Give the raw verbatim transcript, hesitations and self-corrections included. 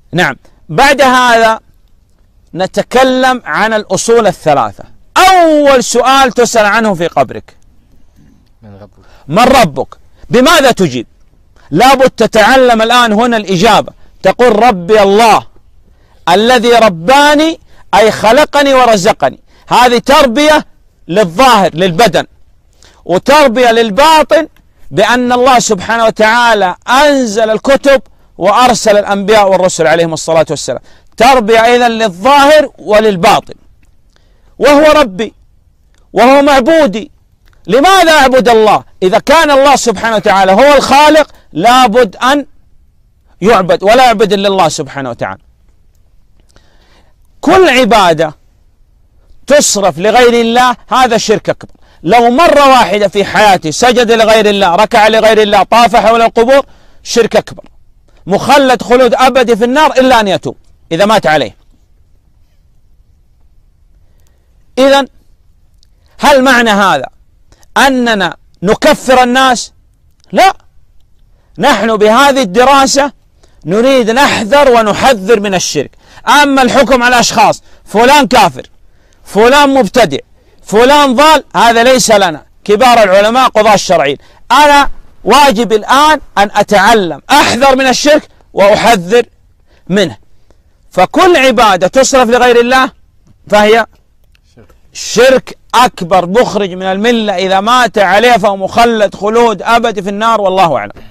نعم. بعد هذا نتكلم عن الأصول الثلاثة. أول سؤال تسأل عنه في قبرك: من ربك؟ من ربك؟ بماذا تجيب؟ لابد تتعلم الآن هنا الإجابة. تقول: ربي الله الذي رباني، أي خلقني ورزقني. هذه تربية للظاهر للبدن، وتربية للباطن بأن الله سبحانه وتعالى أنزل الكتب وأرسل الأنبياء والرسل عليهم الصلاة والسلام. تربية أيضا للظاهر وللباطن. وهو ربي وهو معبودي. لماذا أعبد الله؟ إذا كان الله سبحانه وتعالى هو الخالق لابد أن يعبد، ولا يعبد إلا الله سبحانه وتعالى. كل عبادة تصرف لغير الله هذا شرك أكبر. لو مرة واحدة في حياته سجد لغير الله، ركع لغير الله، طاف حول القبور، شرك أكبر، مخلد خلود أبدي في النار إلا أن يتوب إذا مات عليه. إذن هل معنى هذا أننا نكفر الناس؟ لا، نحن بهذه الدراسة نريد نحذر ونحذر من الشرك. أما الحكم على أشخاص، فلان كافر، فلان مبتدع، فلان ضال، هذا ليس لنا كبار العلماء قضاة الشرعيين. أنا واجب الآن أن أتعلم، أحذر من الشرك وأحذر منه. فكل عبادة تصرف لغير الله فهي شرك أكبر مخرج من الملة، إذا مات عليه فهو مخلد خلود أبدي في النار، والله أعلم.